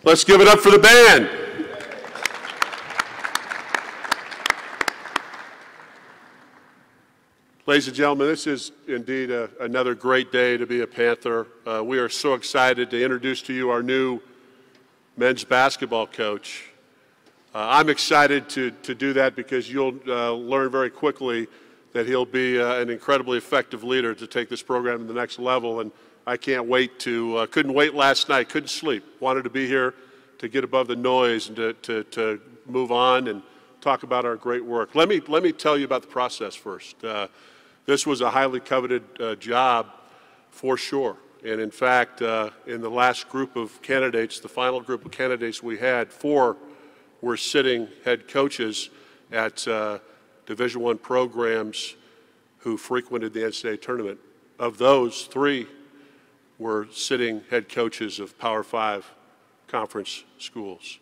Let's give it up for the band. Ladies and gentlemen, this is indeed another great day to be a Panther. We are so excited to introduce to you our new men's basketball coach. I'm excited to do that because you'll learn very quickly that he'll be an incredibly effective leader to take this program to the next level. And I can't wait to, couldn't wait last night, couldn't sleep. Wanted to be here to get above the noise and to move on and talk about our great work. Let me tell you about the process first. This was a highly coveted job for sure. And in fact, in the last group of candidates, the final group of candidates we had, 4 were sitting head coaches at Division I programs who frequented the NCAA tournament. Of those, 3 were sitting head coaches of Power 5 conference schools.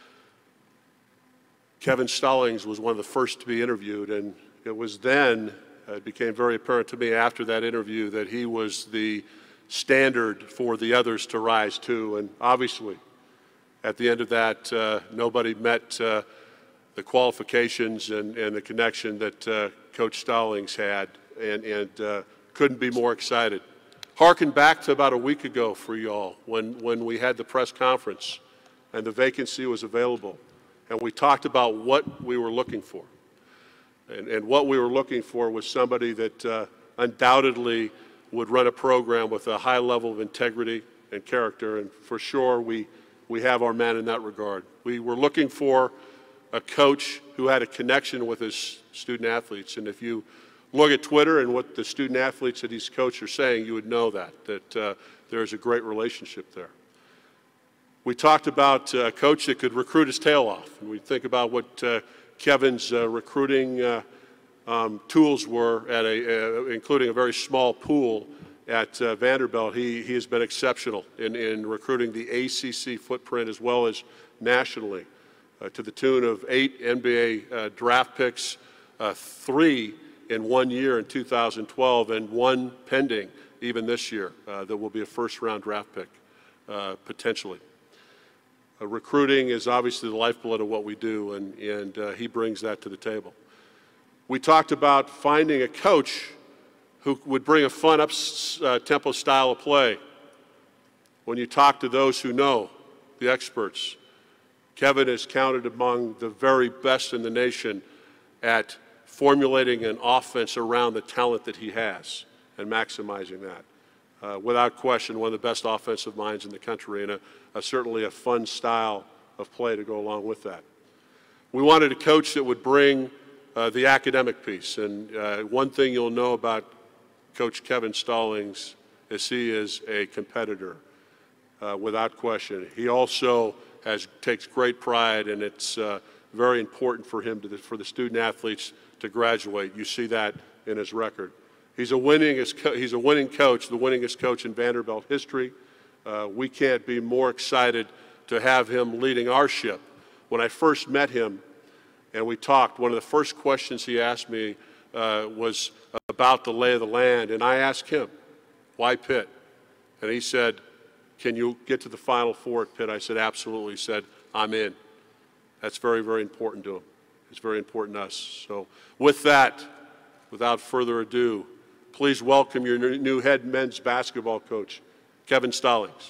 Kevin Stallings was one of the first to be interviewed, and it was then it became very apparent to me after that interview that he was the standard for the others to rise to. And obviously, at the end of that, nobody met the qualifications and the connection that Coach Stallings had, and couldn't be more excited. Harken back to about a week ago for y'all when we had the press conference and the vacancy was available, and we talked about what we were looking for. And what we were looking for was somebody that undoubtedly would run a program with a high level of integrity and character, and for sure we have our man in that regard. We were looking for a coach who had a connection with his student athletes, and if you look at Twitter and what the student athletes that he's coached are saying, you would know that there's a great relationship there. We talked about a coach that could recruit his tail off, and we think about what Kevin's recruiting tools were at including a very small pool at Vanderbilt. He has been exceptional in recruiting the ACC footprint as well as nationally, to the tune of 8 NBA draft picks, 3 in 1 year in 2012, and 1 pending even this year that will be a first-round draft pick potentially. Recruiting is obviously the lifeblood of what we do, and he brings that to the table. We talked about finding a coach who would bring a fun up-tempo style of play. When you talk to those who know, the experts, Kevin is counted among the very best in the nation at formulating an offense around the talent that he has and maximizing that. Without question, one of the best offensive minds in the country, and certainly a fun style of play to go along with that. We wanted a coach that would bring the academic piece, and one thing you'll know about Coach Kevin Stallings is he is a competitor, without question. He also takes great pride, and it's very important for him for the student athletes to graduate. You see that in his record. He's a winning coach, the winningest coach in Vanderbilt history. We can't be more excited to have him leading our ship. When I first met him and we talked, one of the first questions he asked me was about the lay of the land, and I asked him, why Pitt? And he said, can you get to the Final Four at Pitt? I said, absolutely. He said, I'm in. That's very, very important to him. It's very important to us. So with that, without further ado, please welcome your new head men's basketball coach, Kevin Stallings.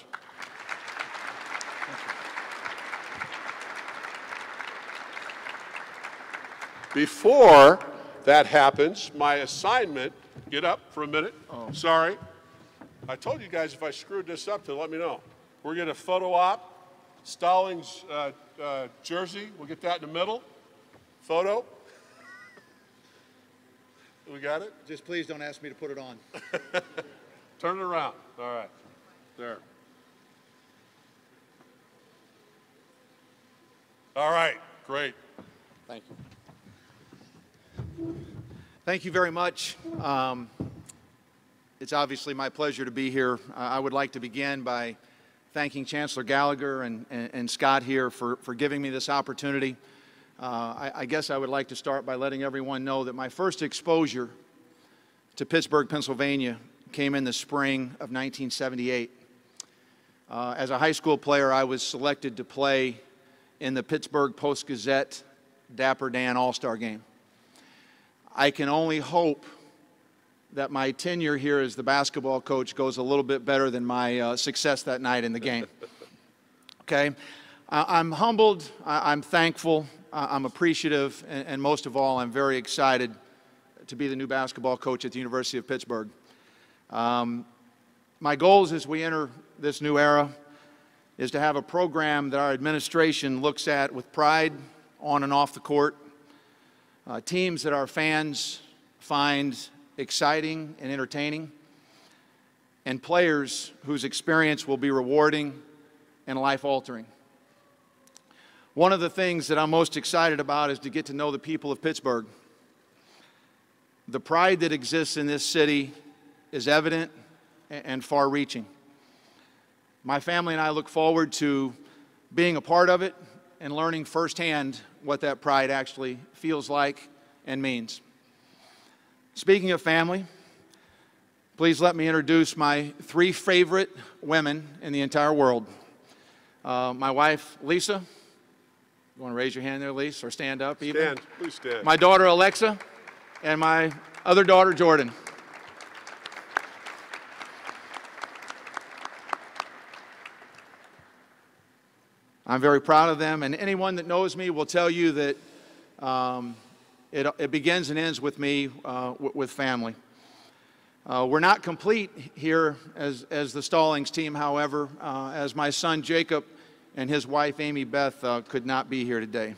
Before that happens, my assignment, get up for a minute. Oh. Sorry. I told you guys if I screwed this up to let me know. We're going to photo op, Stallings jersey. We'll get that in the middle. Photo. We got it? Just please don't ask me to put it on. Turn it around. All right. There. All right. Great. Thank you. Thank you very much. It's obviously my pleasure to be here. I would like to begin by thanking Chancellor Gallagher and Scott here for giving me this opportunity. I guess I would like to start by letting everyone know that my first exposure to Pittsburgh, Pennsylvania came in the spring of 1978. As a high school player, I was selected to play in the Pittsburgh Post-Gazette Dapper Dan All-Star Game. I can only hope that my tenure here as the basketball coach goes a little bit better than my success that night in the game. Okay? I'm humbled, I'm thankful, I'm appreciative, and most of all, I'm very excited to be the new basketball coach at the University of Pittsburgh. My goals as we enter this new era is to have a program that our administration looks at with pride on and off the court, teams that our fans find exciting and entertaining, and players whose experience will be rewarding and life-altering. One of the things that I'm most excited about is to get to know the people of Pittsburgh. The pride that exists in this city is evident and far-reaching. My family and I look forward to being a part of it and learning firsthand what that pride actually feels like and means. Speaking of family, please let me introduce my three favorite women in the entire world. My wife, Lisa. You want to raise your hand there, Lisa, or stand up even? Stand. Please stand. My daughter, Alexa, and my other daughter, Jordan. I'm very proud of them, and anyone that knows me will tell you that it begins and ends with me, with family. We're not complete here as the Stallings team, however, as my son Jacob and his wife Amy Beth could not be here today.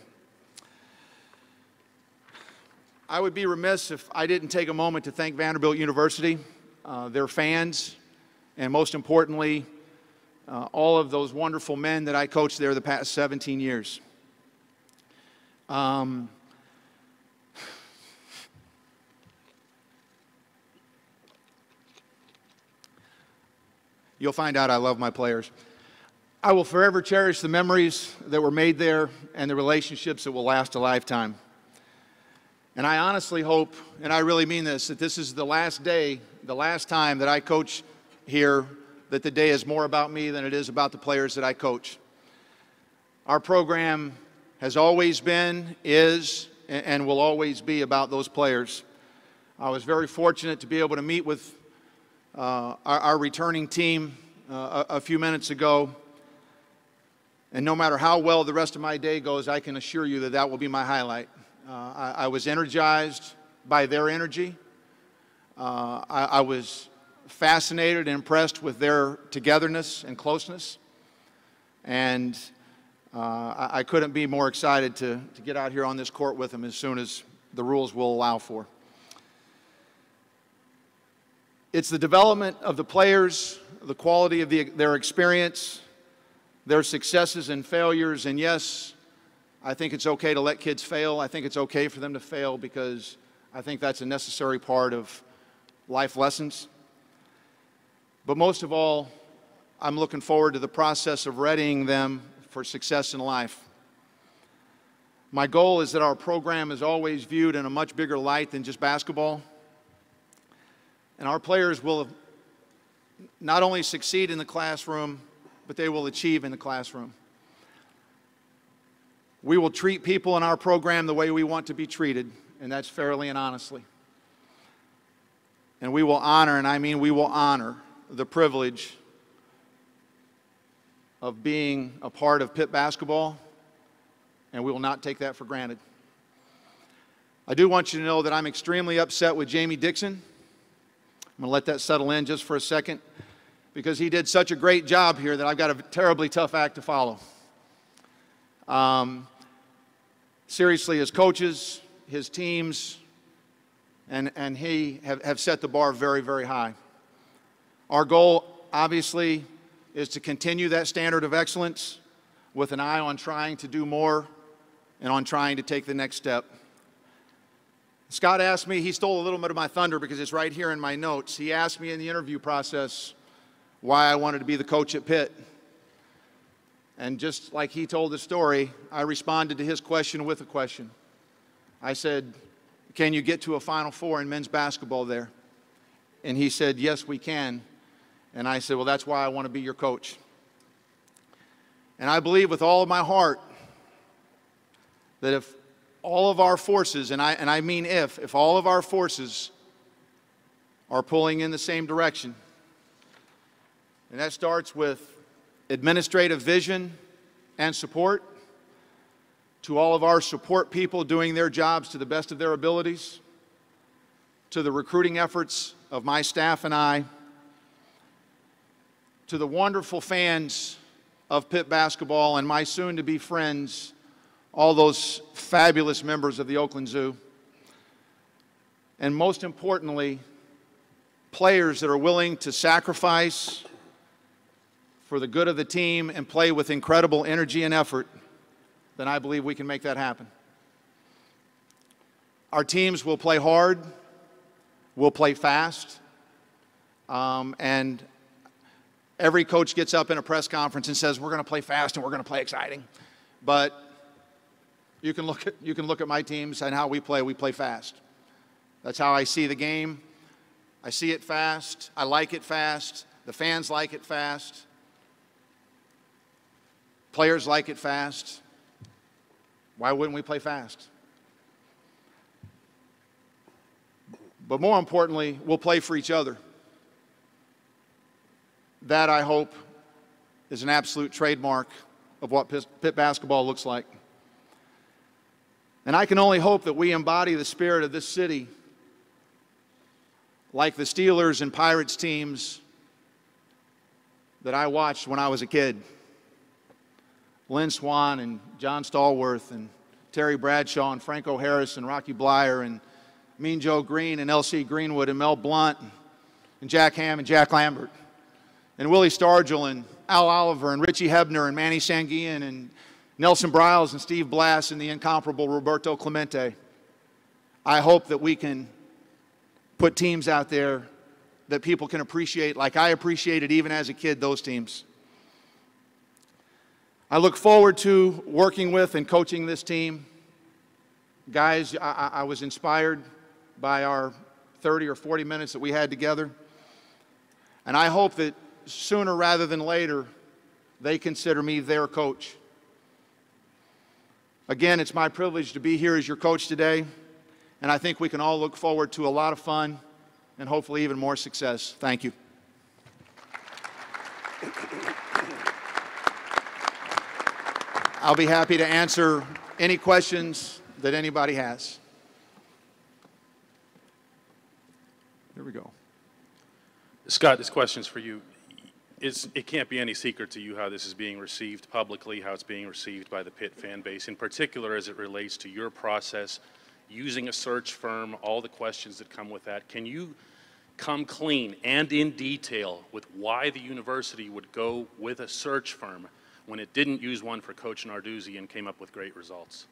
I would be remiss if I didn't take a moment to thank Vanderbilt University, their fans, and most importantly, all of those wonderful men that I coached there the past 17 years. You'll find out I love my players. I will forever cherish the memories that were made there and the relationships that will last a lifetime. And I honestly hope, and I really mean this, that this is the last day, the last time that I coach here, that the day is more about me than it is about the players that I coach. Our program has always been, is, and will always be about those players. I was very fortunate to be able to meet with our returning team a few minutes ago. And no matter how well the rest of my day goes, I can assure you that that will be my highlight. I was energized by their energy. I was fascinated and impressed with their togetherness and closeness. And I couldn't be more excited to get out here on this court with them as soon as the rules will allow for. It's the development of the players, the quality of their experience, their successes and failures, and yes, I think it's okay to let kids fail. I think it's okay for them to fail because I think that's a necessary part of life lessons. But most of all, I'm looking forward to the process of readying them for success in life. My goal is that our program is always viewed in a much bigger light than just basketball. And our players will not only succeed in the classroom, but they will achieve in the classroom. We will treat people in our program the way we want to be treated, and that's fairly and honestly. And we will honor, and I mean we will honor, the privilege of being a part of Pitt basketball, and we will not take that for granted. I do want you to know that I'm extremely upset with Jamie Dixon. I'm going to let that settle in just for a second because he did such a great job here that I've got a terribly tough act to follow. Seriously, his coaches, his teams, and he have set the bar very, very high. Our goal, obviously, is to continue that standard of excellence with an eye on trying to do more and on trying to take the next step. Scott asked me, he stole a little bit of my thunder because it's right here in my notes. He asked me in the interview process why I wanted to be the coach at Pitt. And just like he told the story, I responded to his question with a question. I said, can you get to a Final Four in men's basketball there? And he said, yes, we can. And I said, well, that's why I want to be your coach. And I believe with all of my heart that if all of our forces, and I mean if all of our forces are pulling in the same direction, and that starts with administrative vision and support, to all of our support people doing their jobs to the best of their abilities, to the recruiting efforts of my staff and I, to the wonderful fans of Pitt basketball and my soon-to-be friends, all those fabulous members of the Oakland Zoo, and most importantly, players that are willing to sacrifice for the good of the team and play with incredible energy and effort, then I believe we can make that happen. Our teams will play hard, we'll play fast, and every coach gets up in a press conference and says, we're going to play fast and we're going to play exciting. But you can look at my teams and how we play fast. That's how I see the game. I see it fast. I like it fast. The fans like it fast. Players like it fast. Why wouldn't we play fast? But more importantly, we'll play for each other. That, I hope, is an absolute trademark of what Pitt basketball looks like. And I can only hope that we embody the spirit of this city like the Steelers and Pirates teams that I watched when I was a kid. Lynn Swann and John Stallworth and Terry Bradshaw and Franco Harris and Rocky Blyer and Mean Joe Green and L.C. Greenwood and Mel Blount and Jack Ham and Jack Lambert and Willie Stargell and Al Oliver and Richie Hebner and Manny Sanguian and Nelson Briles and Steve Blass and the incomparable Roberto Clemente. I hope that we can put teams out there that people can appreciate like I appreciated even as a kid those teams. I look forward to working with and coaching this team. Guys, I was inspired by our 30 or 40 minutes that we had together. And I hope that sooner rather than later, they consider me their coach. Again, it's my privilege to be here as your coach today. And I think we can all look forward to a lot of fun and hopefully even more success. Thank you. I'll be happy to answer any questions that anybody has. Here we go. Scott, this question's for you. It can't be any secret to you how this is being received publicly, how it's being received by the Pitt fan base, in particular as it relates to your process, using a search firm, all the questions that come with that. Can you come clean and in detail with why the university would go with a search firm when it didn't use one for Coach Narduzzi and came up with great results?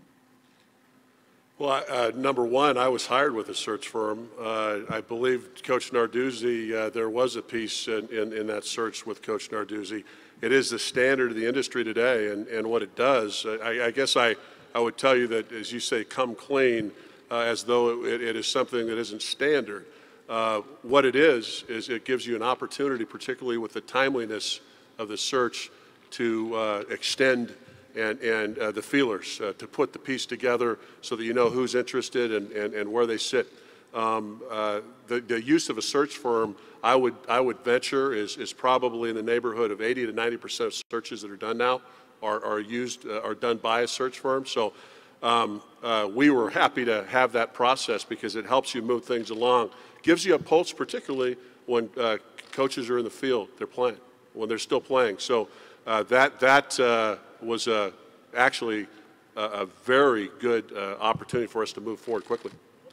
Well, number one, I was hired with a search firm. I believe Coach Narduzzi, there was a piece in that search with Coach Narduzzi. It is the standard of the industry today, and what it does, I guess I would tell you that, as you say, come clean, as though it is something that isn't standard. What it is it gives you an opportunity, particularly with the timeliness of the search, to extend and the feelers, to put the piece together so that you know who's interested and where they sit. The use of a search firm, I would venture, is probably in the neighborhood of 80 to 90% of searches that are done now are done by a search firm. So we were happy to have that process because it helps you move things along, gives you a pulse, particularly when coaches are in the field, they're playing, when they're still playing. So that was actually a very good opportunity for us to move forward quickly.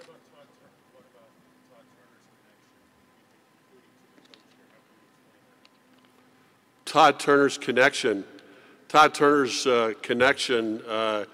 Todd Turner's connection. Todd Turner's connection,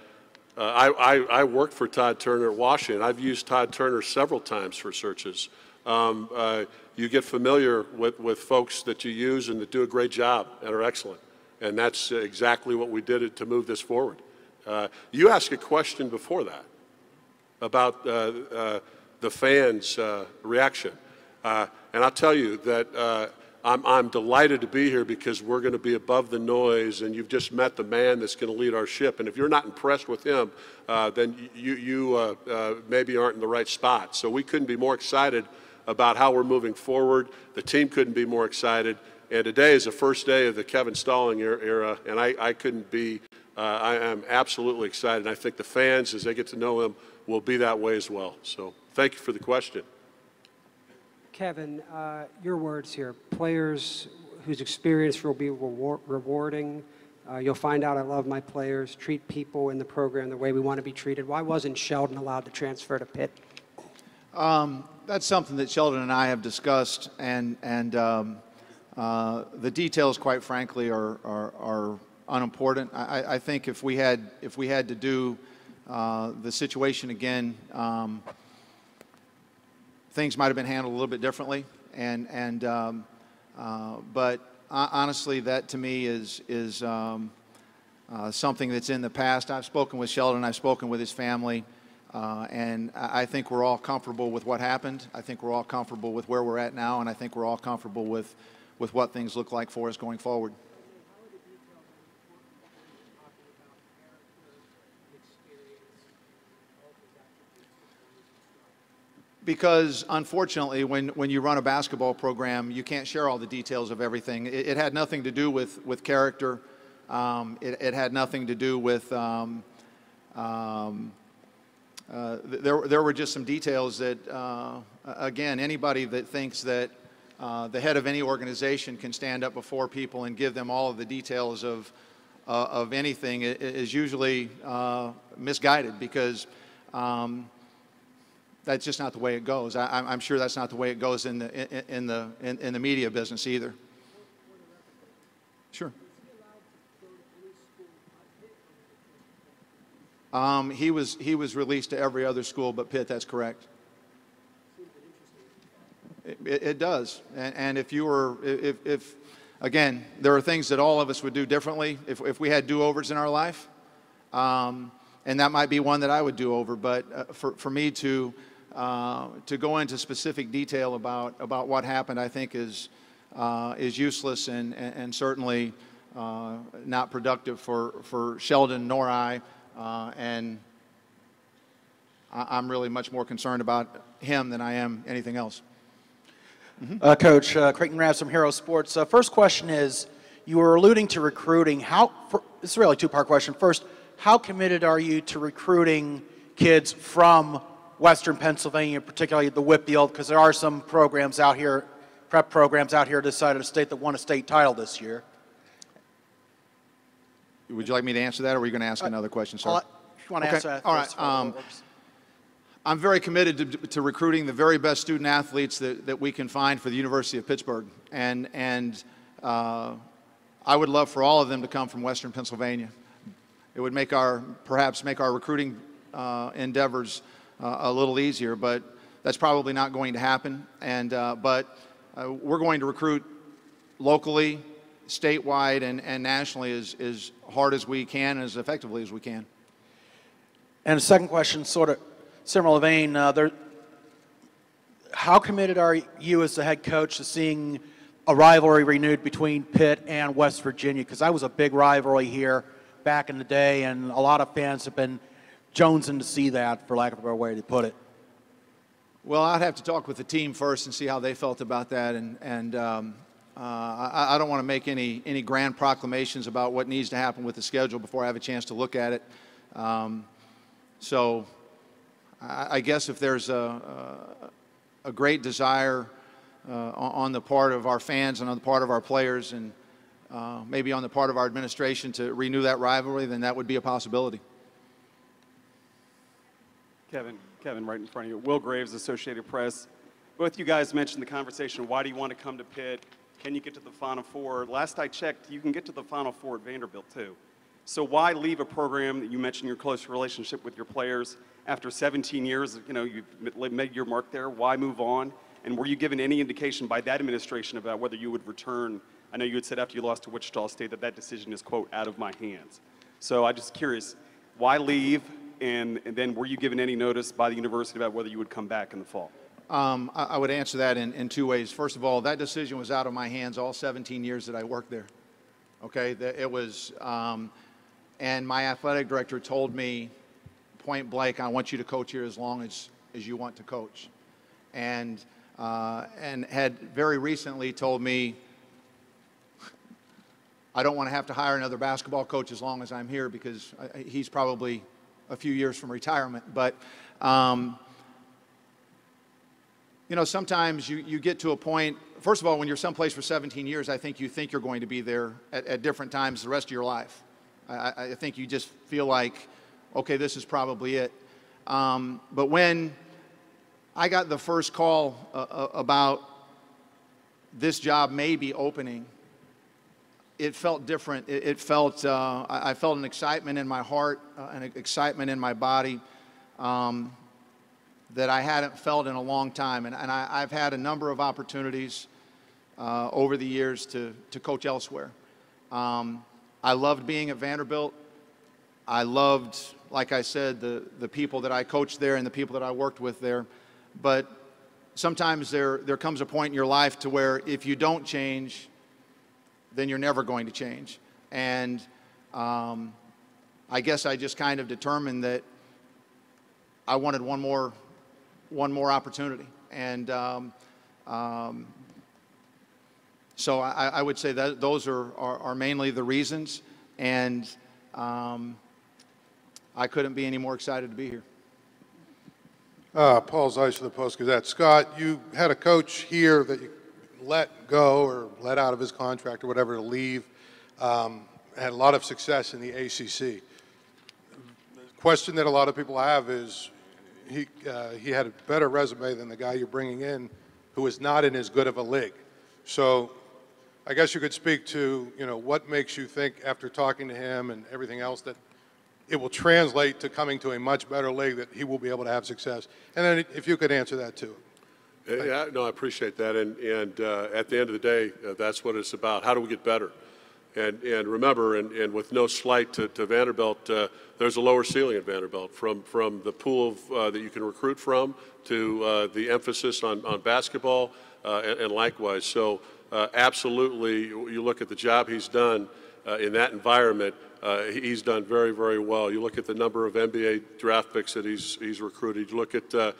I worked for Todd Turner at Washington. I've used Todd Turner several times for searches. You get familiar with folks that you use and that do a great job and are excellent. And that's exactly what we did to move this forward. You asked a question before that about the fans' reaction. And I'll tell you that I'm delighted to be here because we're going to be above the noise, and you've just met the man that's going to lead our ship. And if you're not impressed with him, then you maybe aren't in the right spot. So we couldn't be more excited about how we're moving forward. The team couldn't be more excited. And today is the first day of the Kevin Stallings era, and I couldn't be, I am absolutely excited. And I think the fans, as they get to know him, will be that way as well. So thank you for the question. Kevin, your words here. Players whose experience will be rewarding. You'll find out I love my players, treat people in the program the way we want to be treated. Why wasn't Sheldon allowed to transfer to Pitt? That's something that Sheldon and I have discussed, and the details, quite frankly, are unimportant. I think if we had to do the situation again, things might have been handled a little bit differently, but honestly, that to me is something that's in the past. I've spoken with Sheldon, I've spoken with his family, and I think we're all comfortable with what happened. I think we're all comfortable with where we're at now, and I think we're all comfortable with what things look like for us going forward. Because unfortunately, when you run a basketball program, you can't share all the details of everything. It had nothing to do with character. It had nothing to do with there were just some details that again, anybody that thinks that the head of any organization can stand up before people and give them all of the details of anything is usually misguided, because that's just not the way it goes. I'm sure that's not the way it goes in the media business either. Sure. He was released to every other school but Pitt. That's correct. It does. And if you were, if again, there are things that all of us would do differently if we had do-overs in our life, and that might be one that I would do over. But for me to go into specific detail about what happened, I think is useless and certainly not productive for Sheldon nor I. And I'm really much more concerned about him than I am anything else. Mm-hmm. Coach, Creighton Ravs from Hero Sports. First question is, you were alluding to recruiting. It's really a two-part question. First, how committed are you to recruiting kids from Western Pennsylvania, particularly the Whitfield, because there are some programs out here, prep programs out here decided to state that won a state title this year? Would you like me to answer that, or are you going to ask another question, sir? If you want to answer that. All right. I'm very committed to recruiting the very best student athletes that we can find for the University of Pittsburgh, and I would love for all of them to come from Western Pennsylvania. It would perhaps make our recruiting endeavors a little easier, but that's probably not going to happen. But we're going to recruit locally, statewide, and nationally as hard as we can, as effectively as we can. And a second question, sort of similar vein, how committed are you as the head coach to seeing a rivalry renewed between Pitt and West Virginia? Because that was a big rivalry here back in the day, and a lot of fans have been jonesing to see that, for lack of a better way to put it. Well, I'd have to talk with the team first and see how they felt about that, and I don't want to make any grand proclamations about what needs to happen with the schedule before I have a chance to look at it. So I guess if there's a great desire on the part of our fans and on the part of our players, and maybe on the part of our administration to renew that rivalry, then that would be a possibility. Kevin, right in front of you. Will Graves, Associated Press. Both you guys mentioned the conversation, why do you want to come to Pitt? Can you get to the Final Four? Last I checked, you can get to the Final Four at Vanderbilt, too. So why leave a program that you mentioned your close relationship with your players after 17 years? You know, you've made your mark there. Why move on? And were you given any indication by that administration about whether you would return? I know you had said after you lost to Wichita State that decision is, quote, out of my hands. So I'm just curious, why leave? And then were you given any notice by the university about whether you would come back in the fall? I would answer that in two ways. First of all, that decision was out of my hands all 17 years that I worked there. Okay, it was, and my athletic director told me point blank, I want you to coach here as long as you want to coach. And had very recently told me, I don't want to have to hire another basketball coach as long as I'm here, because he's probably a few years from retirement. But, you know, sometimes you get to a point, first of all, when you're someplace for 17 years, I think you think you're going to be there at different times the rest of your life. I think you just feel like, okay, this is probably it. But when I got the first call about this job may be opening, it felt different. It felt, I felt an excitement in my heart, an excitement in my body that I hadn't felt in a long time. And I've had a number of opportunities over the years to coach elsewhere. I loved being at Vanderbilt. I loved, like I said, the people that I coached there and the people that I worked with there. But sometimes there comes a point in your life to where if you don't change, then you're never going to change. And I guess I just kind of determined that I wanted one more opportunity. And so I would say that those are mainly the reasons. And I couldn't be any more excited to be here. Paul Zeiss for the Post-Gazette. Scott, you had a coach here that you let go or let out of his contract or whatever to leave. Had a lot of success in the ACC. The question that a lot of people have is he had a better resume than the guy you're bringing in, who is not in as good of a league. So I guess you could speak to, you know, what makes you think after talking to him and everything else that it will translate to coming to a much better league, that he will be able to have success. And then if you could answer that too. Yeah, no, I appreciate that. And at the end of the day, that's what it's about. How do we get better? And remember, and with no slight to Vanderbilt, there's a lower ceiling at Vanderbilt from the pool of, that you can recruit from to the emphasis on basketball and likewise. So absolutely, you look at the job he's done in that environment. He's done very, very well. You look at the number of NBA draft picks that he's recruited. You look at the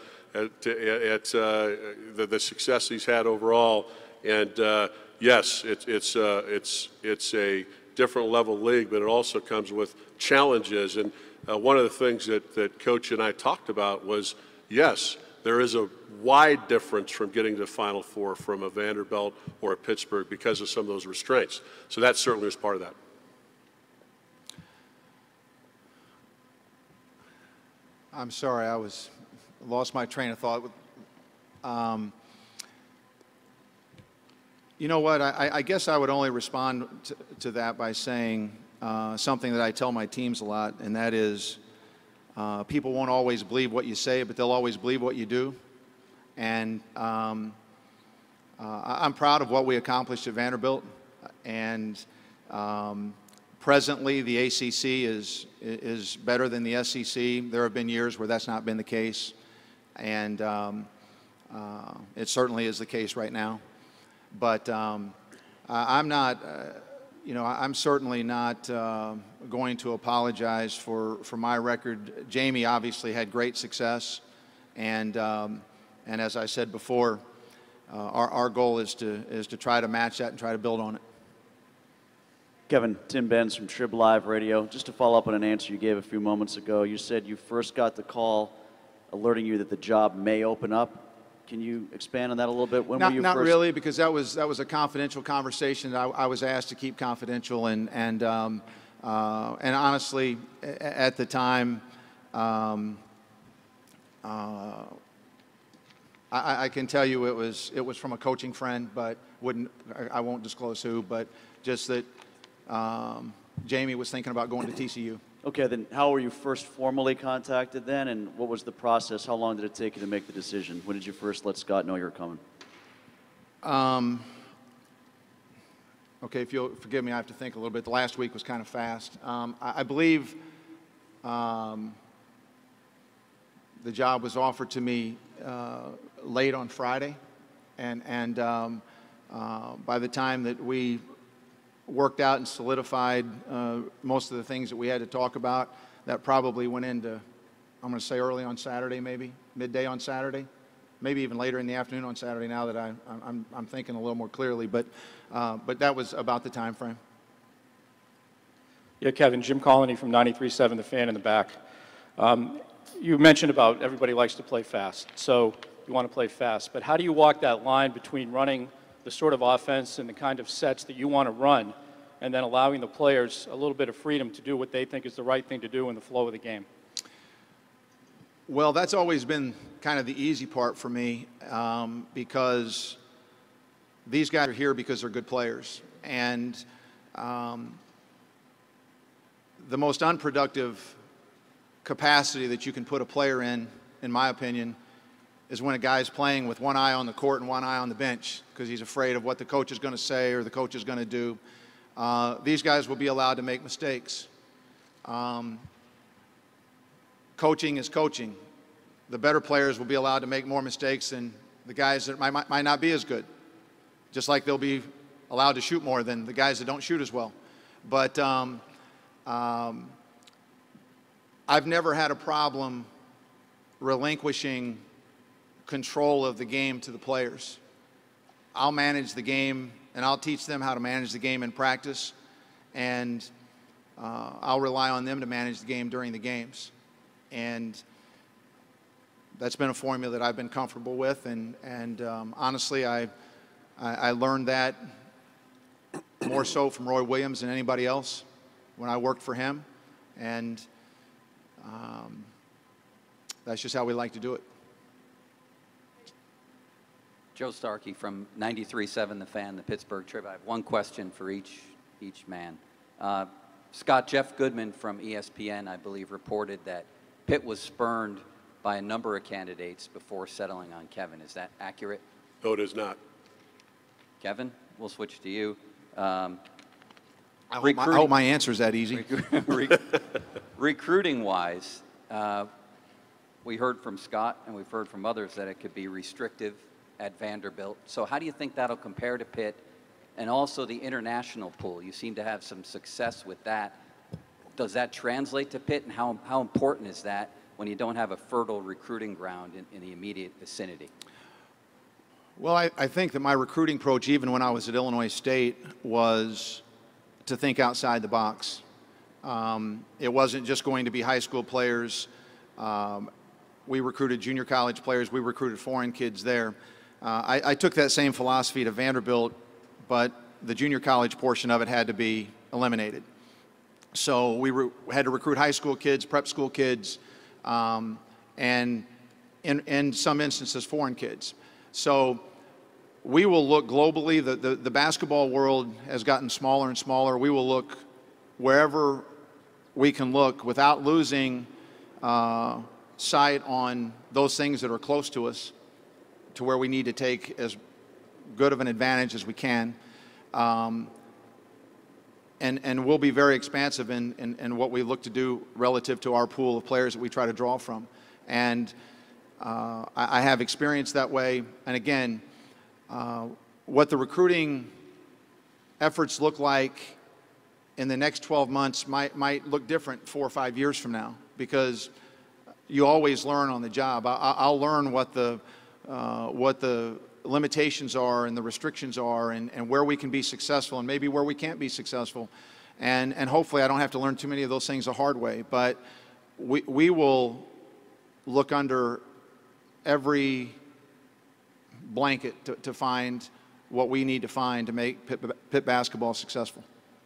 success he's had overall, and yes, it's a different level league, but it also comes with challenges. And one of the things that Coach and I talked about was, yes, there is a wide difference from getting to the Final Four from a Vanderbilt or a Pittsburgh because of some of those restraints. So that certainly is part of that. I'm sorry, lost my train of thought. You know what, I guess I would only respond to that by saying something that I tell my teams a lot, and that is people won't always believe what you say, but they'll always believe what you do. And I'm proud of what we accomplished at Vanderbilt, and presently, the ACC is better than the SEC. There have been years where that's not been the case, and it certainly is the case right now. But I'm not, you know, I'm certainly not going to apologize for my record. Jamie obviously had great success, and as I said before, our goal is to try to match that and try to build on it. Kevin, Tim Benz from Trib Live Radio. Just to follow up on an answer you gave a few moments ago, you said you first got the call alerting you that the job may open up. Can you expand on that a little bit? When were you not first? really, because that was a confidential conversation that I was asked to keep confidential, and honestly, at the time, I can tell you it was from a coaching friend, but I won't disclose who, but just that Jamie was thinking about going to TCU. Okay, then how were you first formally contacted then, and what was the process? How long did it take you to make the decision? When did you first let Scott know you were coming? Okay, if you'll forgive me, I have to think a little bit. The last week was kind of fast. I believe the job was offered to me late on Friday, and by the time that we worked out and solidified most of the things that we had to talk about, that probably went into, I'm going to say early on Saturday, maybe midday on Saturday, maybe even later in the afternoon on Saturday. Now that I'm thinking a little more clearly, but that was about the time frame. Yeah, Kevin, Jim Colony from 93.7, The Fan in the back. You mentioned about everybody likes to play fast, so you want to play fast. But how do you walk that line between running the sort of offense and the kind of sets that you want to run, and then allowing the players a little bit of freedom to do what they think is the right thing to do in the flow of the game? Well, that's always been kind of the easy part for me, because these guys are here because they're good players. And the most unproductive capacity that you can put a player in my opinion, is when a guy's playing with one eye on the court and one eye on the bench because he's afraid of what the coach is going to say or the coach is going to do. These guys will be allowed to make mistakes. Coaching is coaching. The better players will be allowed to make more mistakes than the guys that might not be as good. Just like they'll be allowed to shoot more than the guys that don't shoot as well. But I've never had a problem relinquishing control of the game to the players. I'll manage the game, and I'll teach them how to manage the game in practice, and I'll rely on them to manage the game during the games. And that's been a formula that I've been comfortable with, and honestly, I learned that more so from Roy Williams than anybody else when I worked for him, and that's just how we like to do it. Joe Starkey from 93.7 The Fan, the Pittsburgh Trib. I have one question for each man. Scott, Jeff Goodman from ESPN, I believe, reported that Pitt was spurned by a number of candidates before settling on Kevin. Is that accurate? No, it is not. Kevin, we'll switch to you. I hope my answer is that easy. Recruiting-wise, we heard from Scott and we've heard from others that it could be restrictive at Vanderbilt. So how do you think that'll compare to Pitt? And also the international pool. You seem to have some success with that. Does that translate to Pitt, and how important is that when you don't have a fertile recruiting ground in the immediate vicinity? Well, I think that my recruiting approach, even when I was at Illinois State, was to think outside the box. It wasn't just going to be high school players. We recruited junior college players. We recruited foreign kids there. I took that same philosophy to Vanderbilt, but the junior college portion of it had to be eliminated. So we had to recruit high school kids, prep school kids, and in some instances, foreign kids. So we will look globally. The basketball world has gotten smaller and smaller. We will look wherever we can look without losing sight on those things that are close to us, to where we need to take as good of an advantage as we can. And we'll be very expansive in what we look to do relative to our pool of players that we try to draw from. And I have experience that way. And again, what the recruiting efforts look like in the next 12 months might look different 4 or 5 years from now, because you always learn on the job. I'll learn what the limitations are and the restrictions are, and where we can be successful and maybe where we can't be successful. And hopefully I don't have to learn too many of those things the hard way. But we will look under every blanket to find what we need to find to make Pitt basketball successful.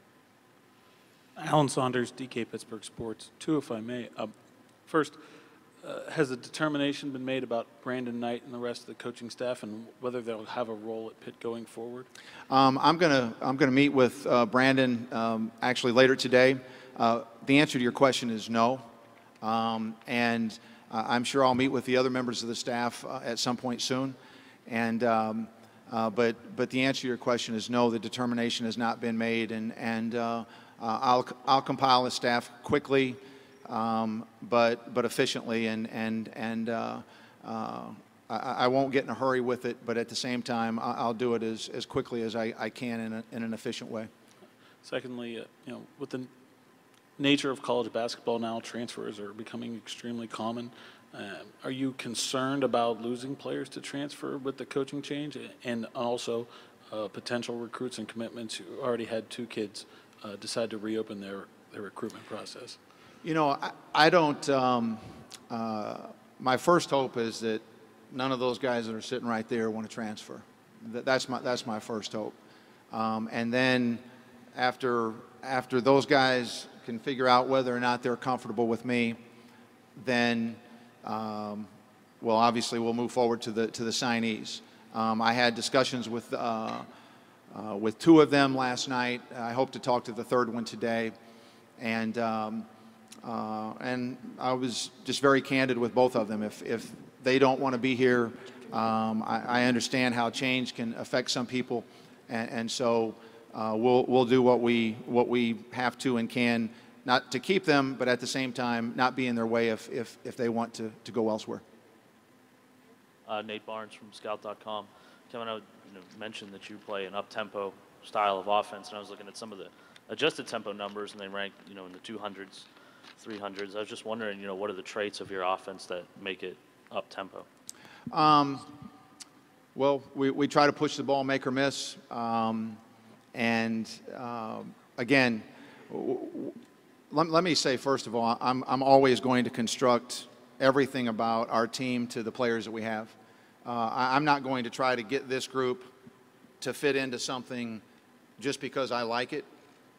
Alan Saunders, DK Pittsburgh Sports. Two, if I may. First, has a determination been made about Brandon Knight and the rest of the coaching staff, and whether they'll have a role at Pitt going forward? I'm gonna meet with Brandon actually later today. The answer to your question is no, and I'm sure I'll meet with the other members of the staff at some point soon. And but the answer to your question is no. The determination has not been made, and I'll compile a staff quickly, but efficiently, and I won't get in a hurry with it, but at the same time, I'll do it as quickly as I can in an efficient way. Secondly, with the nature of college basketball now, transfers are becoming extremely common. Are you concerned about losing players to transfer with the coaching change, and also potential recruits and commitments who already had 2 kids decide to reopen their recruitment process? I don't. My first hope is that none of those guys that are sitting right there want to transfer. That's my first hope. And then after those guys can figure out whether or not they're comfortable with me, then well, obviously we'll move forward to the signees. I had discussions with 2 of them last night. I hope to talk to the 3rd one today, and I was just very candid with both of them. If they don't want to be here, I understand how change can affect some people, and so we'll do what we have to and can, not to keep them, but at the same time not be in their way if they want to go elsewhere. Nate Barnes from Scout.com. Kevin, I mentioned that you play an up-tempo style of offense, and I was looking at some of the adjusted tempo numbers, and they rank, in the 200s, 300s. I was just wondering, what are the traits of your offense that make it up-tempo? Well, we try to push the ball, make or miss, and again, let me say first of all, I'm always going to construct everything about our team to the players that we have. I'm not going to try to get this group to fit into something just because I like it.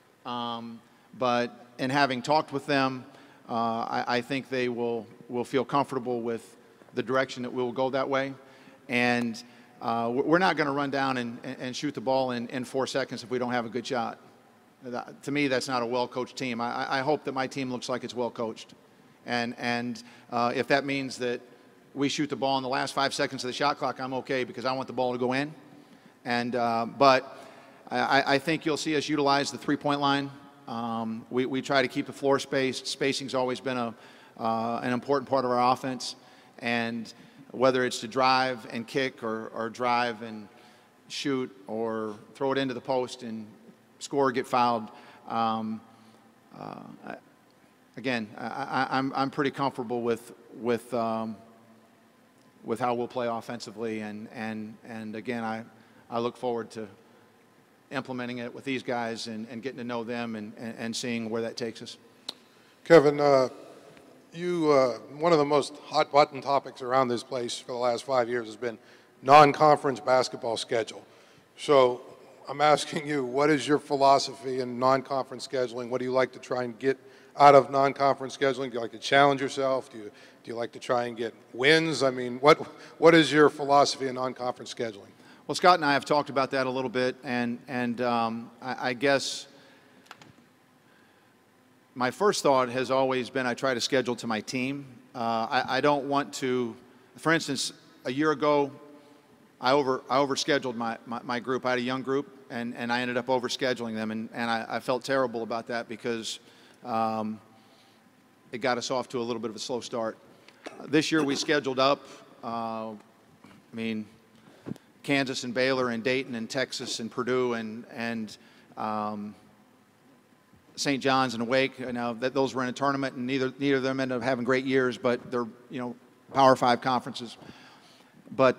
But in having talked with them, I think they will feel comfortable with the direction that we will go that way. And we're not going to run down and shoot the ball in 4 seconds if we don't have a good shot. To me, that's not a well-coached team. I hope that my team looks like it's well-coached. And if that means that we shoot the ball in the last 5 seconds of the shot clock, I'm okay, because I want the ball to go in. And but I think you'll see us utilize the three-point line. We try to keep the floor spaced. Spacing's always been an important part of our offense. And whether it's to drive and kick or drive and shoot or throw it into the post and score or get fouled, again, I'm pretty comfortable with how we'll play offensively, and again, I look forward to implementing it with these guys and getting to know them and seeing where that takes us. Kevin, one of the most hot button topics around this place for the last 5 years has been non-conference basketball schedule. So I'm asking you, what is your philosophy in non-conference scheduling? What do you like to try and get out of non-conference scheduling? Do you like to challenge yourself? Do you like to try and get wins? I mean, what is your philosophy in non-conference scheduling? Well, Scott and I have talked about that a little bit, and I guess my first thought has always been I try to schedule to my team. I don't want to, for instance, a year ago, I overscheduled my group. I had a young group, and I ended up overscheduling them, and I felt terrible about that because it got us off to a little bit of a slow start. This year we scheduled up, Kansas and Baylor and Dayton and Texas and Purdue and St. John's and Wake. Now those were in a tournament, and neither of them ended up having great years, but they're Power 5 conferences. But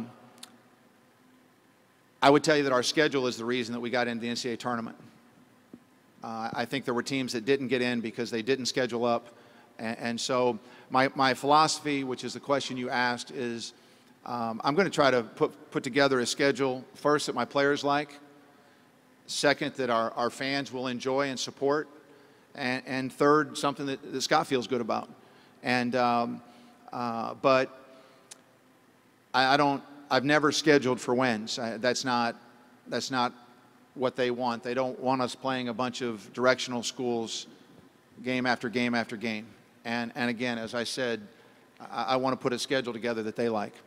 I would tell you that our schedule is the reason that we got into the NCAA tournament. I think there were teams that didn't get in because they didn't schedule up, and so my philosophy, which is the question you asked, is I'm going to try to put together a schedule, first, that my players like, second, that our fans will enjoy and support, and third, something that Scott feels good about. And but I've never scheduled for wins. That's not what they want. They don't want us playing a bunch of directional schools game after game after game. And again, as I said, I want to put a schedule together that they like.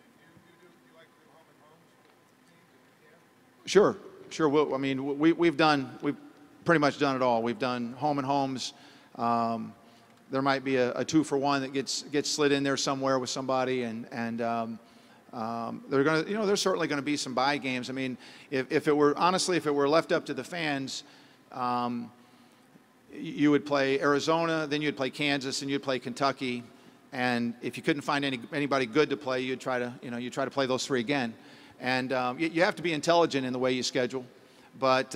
Sure. We've pretty much done it all. We've done home and homes. There might be a 2-for-1 that gets slid in there somewhere with somebody, and There's certainly going to be some bye games. I mean, if it were left up to the fans, you would play Arizona, then you'd play Kansas, and you'd play Kentucky. And if you couldn't find anybody good to play, you'd try to play those three again. And you have to be intelligent in the way you schedule. But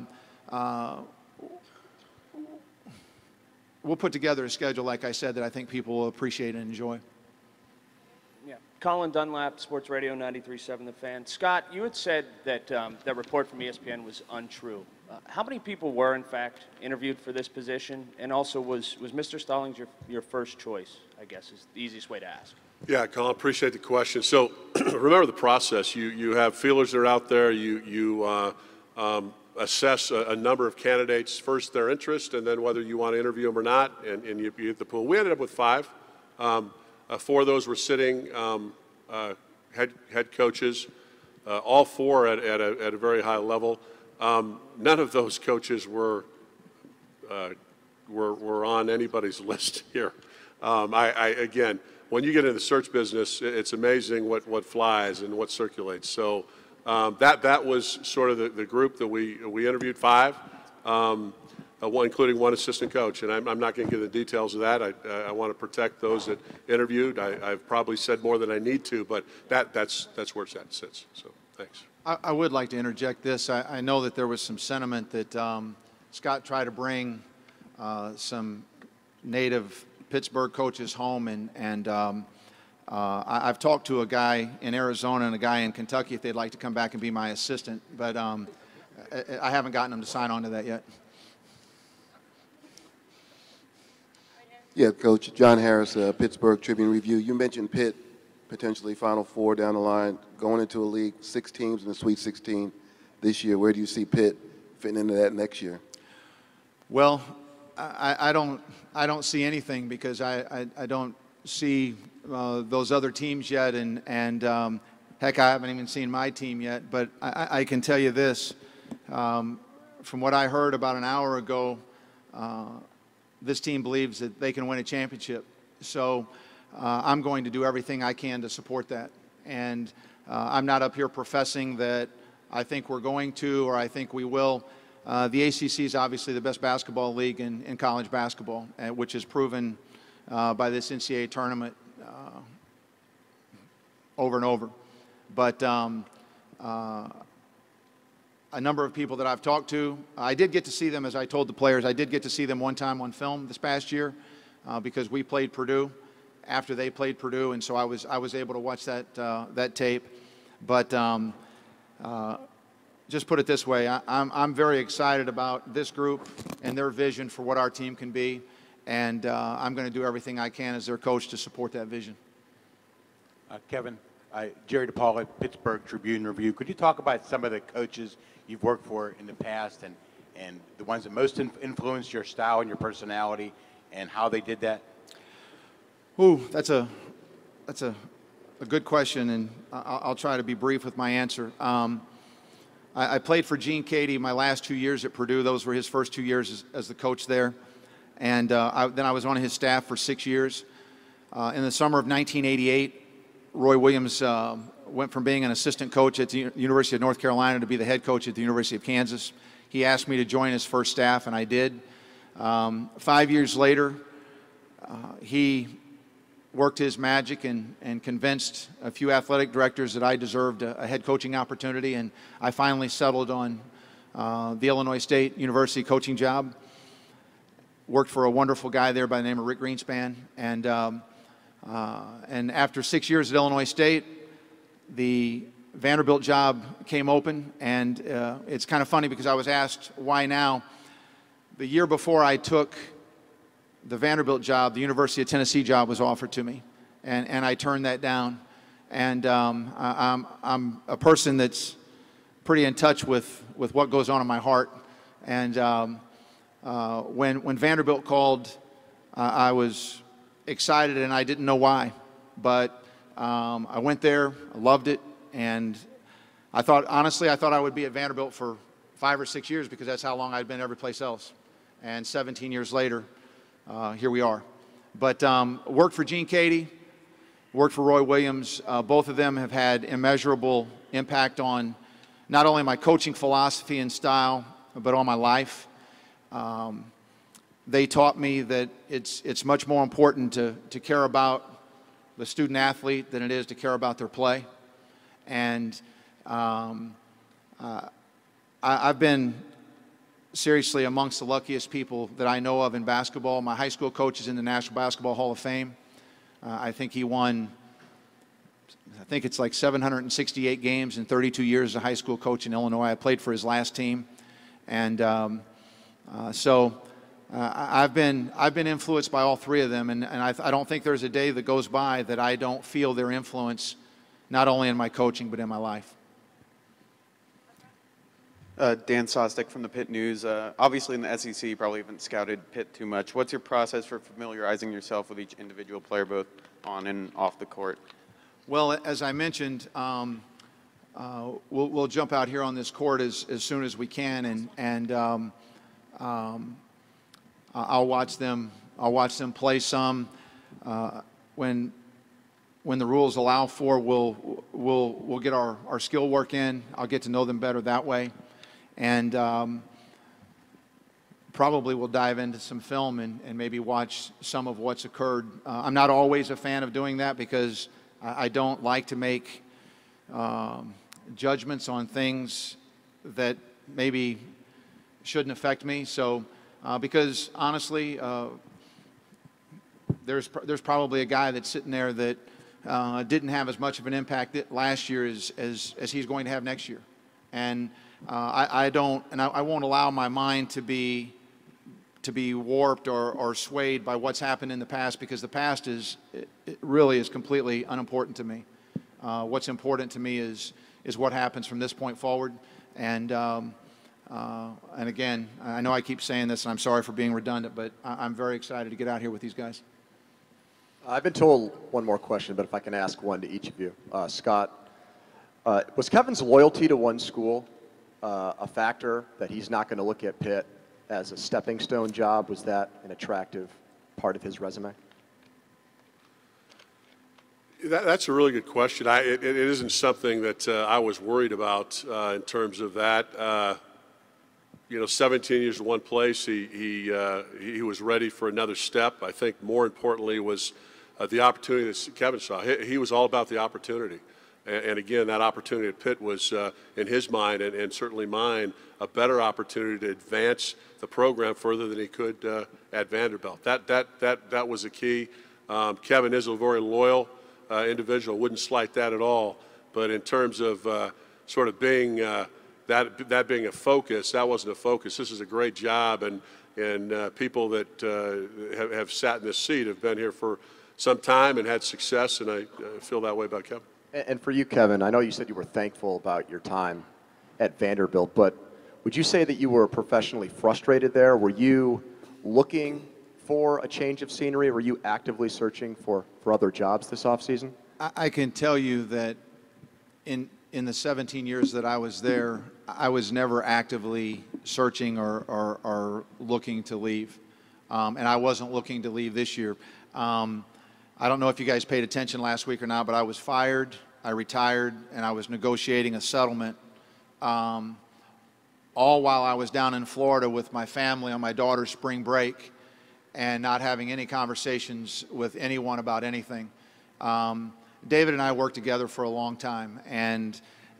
we'll put together a schedule, like I said, that I think people will appreciate and enjoy. Yeah. Colin Dunlap, Sports Radio 93.7 The Fan. Scott, you had said that that report from ESPN was untrue. How many people were, in fact, interviewed for this position? And also, was Mr. Stallings your first choice, I guess, is the easiest way to ask. Yeah, Colin, appreciate the question. So remember the process. You have feelers that are out there. You assess a number of candidates, first their interest, and then whether you want to interview them or not, and you hit the pool. We ended up with 5. 4 of those were sitting head coaches, all 4 at a very high level. None of those coaches were on anybody's list here. Again, when you get into the search business, it's amazing what flies and what circulates. So that was sort of the group that we interviewed, 5, including 1 assistant coach. And I'm not going to give the details of that. I want to protect those that interviewed. I've probably said more than I need to, but that's where it sits. So thanks. I would like to interject this. I know that there was some sentiment that Scott tried to bring some native Pittsburgh coaches home, and I've talked to a guy in Arizona and a guy in Kentucky if they'd like to come back and be my assistant, but I haven't gotten them to sign on to that yet. Yeah, Coach. John Harris, Pittsburgh Tribune Review. You mentioned Pitt, potentially Final Four down the line, going into a league, 6 teams in the Sweet 16 this year. Where do you see Pitt fitting into that next year? Well, I don't see anything because I don't see those other teams yet, and heck, I haven't even seen my team yet. But I can tell you this, from what I heard about an hour ago, this team believes that they can win a championship. So I'm going to do everything I can to support that. And I'm not up here professing that I think we're going to or I think we will. The ACC is obviously the best basketball league in college basketball, which is proven by this NCAA tournament over and over. But a number of people that I've talked to, I did get to see them, as I told the players, I did get to see them one time on film this past year because we played Purdue after they played Purdue, and so I was able to watch that tape. But just put it this way, I'm very excited about this group and their vision for what our team can be, and I'm going to do everything I can as their coach to support that vision. Kevin, Jerry DePaula, Pittsburgh Tribune Review. Could you talk about some of the coaches you've worked for in the past and the ones that most influenced your style and your personality and how they did that? Ooh, that's a good question, and I'll try to be brief with my answer. I played for Gene Cady my last 2 years at Purdue. Those were his first 2 years as the coach there. And then I was on his staff for 6 years. In the summer of 1988, Roy Williams went from being an assistant coach at the University of North Carolina to be the head coach at the University of Kansas. He asked me to join his first staff, and I did. 5 years later, he worked his magic and convinced a few athletic directors that I deserved a head coaching opportunity, and I finally settled on the Illinois State University coaching job. Worked for a wonderful guy there by the name of Rick Greenspan, and after 6 years at Illinois State, the Vanderbilt job came open, and it's kind of funny because I was asked why now. The year before I took the Vanderbilt job, the University of Tennessee job was offered to me, and I turned that down. And I'm a person that's pretty in touch with what goes on in my heart. And when Vanderbilt called, I was excited, and I didn't know why. But I went there, I loved it, and honestly, I thought I would be at Vanderbilt for 5 or 6 years because that's how long I'd been every place else. And 17 years later, here we are. But worked for Gene Cady, worked for Roy Williams. Both of them have had immeasurable impact on not only my coaching philosophy and style, but on my life. They taught me that it's much more important to care about the student athlete than it is to care about their play. And I've been seriously amongst the luckiest people that I know of in basketball. My high school coach is in the National Basketball Hall of Fame. I think he won, I think it's like 768 games in 32 years as a high school coach in Illinois. I played for his last team. And I've been influenced by all three of them, and I don't think there's a day that goes by that I don't feel their influence, not only in my coaching, but in my life. Dan Sostek from the Pitt News. Obviously in the SEC, you probably haven't scouted Pitt too much. What's your process for familiarizing yourself with each individual player, both on and off the court? Well, as I mentioned, we'll jump out here on this court as soon as we can, and I'll watch them play some. When the rules allow for, we'll get our skill work in. I'll get to know them better that way. And probably we'll dive into some film and maybe watch some of what's occurred. I'm not always a fan of doing that because I don't like to make judgments on things that maybe shouldn't affect me. So, because honestly, there's probably a guy that's sitting there that didn't have as much of an impact last year as he's going to have next year. And I won't allow my mind to be warped or swayed by what's happened in the past, because the past it really is completely unimportant to me. What's important to me is what happens from this point forward. And again, I know I keep saying this, and I'm sorry for being redundant, but I'm very excited to get out here with these guys. I've been told one more question, but if I can ask one to each of you. Scott, was Kevin's loyalty to one school a factor that he's not going to look at Pitt as a stepping stone job? Was that an attractive part of his resume? That's a really good question. It isn't something that I was worried about in terms of that. 17 years in one place, he was ready for another step. I think more importantly was the opportunity that Kevin saw. He was all about the opportunity. And again, that opportunity at Pitt was, in his mind and certainly mine, a better opportunity to advance the program further than he could at Vanderbilt. That was the key. Kevin is a very loyal individual. Wouldn't slight that at all. But in terms of sort of being that being a focus, that wasn't a focus. This is a great job, and people that have sat in this seat have been here for some time and had success, and I feel that way about Kevin. And for you, Kevin, I know you said you were thankful about your time at Vanderbilt, but would you say that you were professionally frustrated there? Were you looking for a change of scenery? Were you actively searching for other jobs this offseason? I can tell you that in the 17 years that I was there, I was never actively searching or looking to leave. And I wasn't looking to leave this year. I don't know if you guys paid attention last week or not, but I was fired, I retired, and I was negotiating a settlement, all while I was down in Florida with my family on my daughter's spring break and not having any conversations with anyone about anything. David and I worked together for a long time, and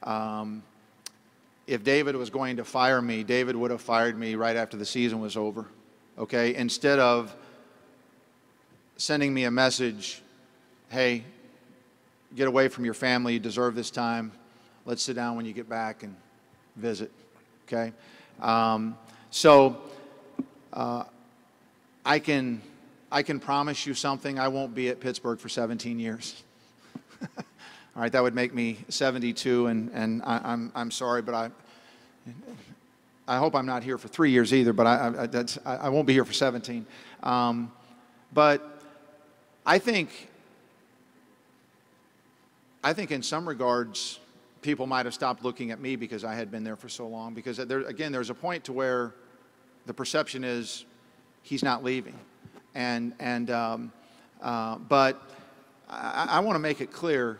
if David was going to fire me, David would have fired me right after the season was over, okay? Instead of sending me a message, hey, get away from your family, you deserve this time, let's sit down when you get back and visit, okay? I can promise you something, I won't be at Pittsburgh for 17 years. All right, that would make me 72, and I'm sorry, but I hope I'm not here for 3 years either, but I won't be here for 17. But I think in some regards, people might have stopped looking at me because I had been there for so long. Because there's a point to where the perception is he's not leaving, but I want to make it clear,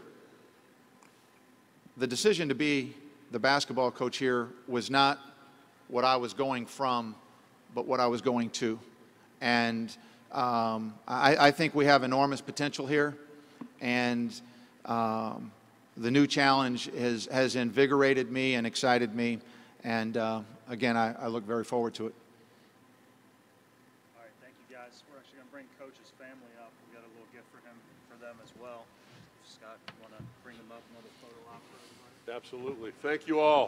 the decision to be the basketball coach here was not what I was going from, but what I was going to. And I think we have enormous potential here, and the new challenge has invigorated me and excited me, and again, I look very forward to it. All right, thank you guys. We're actually going to bring Coach's family up. We got a little gift for them as well. Scott, you want to bring them up, another photo op for everybody? Absolutely. Thank you all.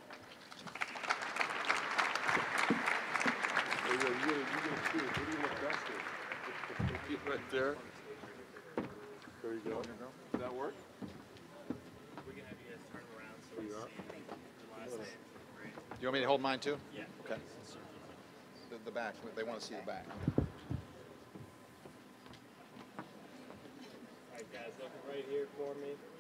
Right there. There you go. Does that work? We're going to have you guys turn around so we see the last name. You want me to hold mine too? Yeah. Okay. The back. They want to see the back. All right, guys, look right here for me.